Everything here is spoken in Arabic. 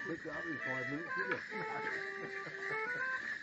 picked it up in 5 minutes, didn't you?